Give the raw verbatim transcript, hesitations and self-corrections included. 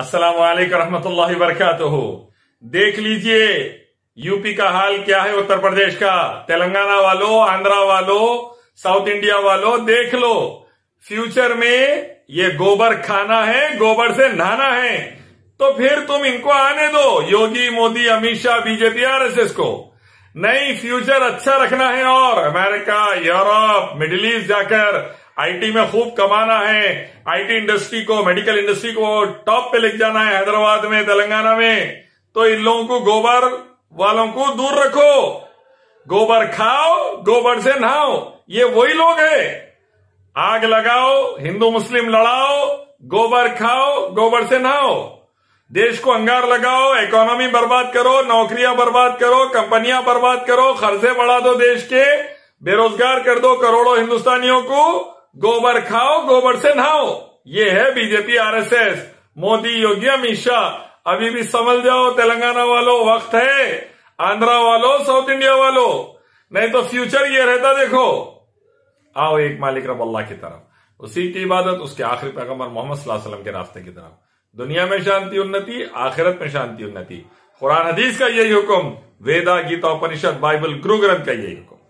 अस्सलाम वालेकुम रहमतुल्लाहि वबरकातुहू। देख लीजिए यूपी का हाल क्या है, उत्तर प्रदेश का, तेलंगाना वालों, आंध्रा वालों, साउथ इंडिया वालों, देख लो। फ्यूचर में ये गोबर खाना है, गोबर से नहाना है, तो फिर तुम इनको आने दो, योगी, मोदी, अमित शाह, बीजेपी, आरएसएस को। नहीं, फ्यूचर अच्छा रखना है और अमेरिका, यूरोप, मिडिल ईस्ट जाकर आईटी में खूब कमाना है, आईटी इंडस्ट्री को, मेडिकल इंडस्ट्री को टॉप पे लेके जाना है, हैदराबाद में, तेलंगाना में। तो इन लोगों को, गोबर वालों को दूर रखो। गोबर खाओ, गोबर से नहाओ, ये वही लोग हैं। आग लगाओ, हिंदू मुस्लिम लड़ाओ, गोबर खाओ, गोबर से नहाओ। देश को अंगार लगाओ, इकोनॉमी बर्बाद करो, नौकरियां बर्बाद करो, कंपनियां बर्बाद करो, खर्चे बढ़ा दो देश के, बेरोजगार कर दो करोड़ों हिंदुस्तानियों को। गोबर खाओ, गोबर से नहाओ। ये है बीजेपी, आरएसएस, मोदी, योगी, अमित शाह। अभी भी समझ जाओ तेलंगाना वालों, वक्त है। आंध्रा वालों, साउथ इंडिया वालों, नहीं तो फ्यूचर ये रहता। देखो, आओ एक मालिक रब अल्लाह की तरफ, उसी की इबादत, उसके आखिरी पैगंबर मोहम्मद सल्लल्लाहु अलैहि वसल्लम के रास्ते की तरफ। दुनिया में शांति उन्नति, आखिरत में शांति उन्नति। कुरान हदीस का यही हुक्म, वेदा, गीता, उपनिषद, बाइबल, गुरु ग्रंथ का यही हुक्म।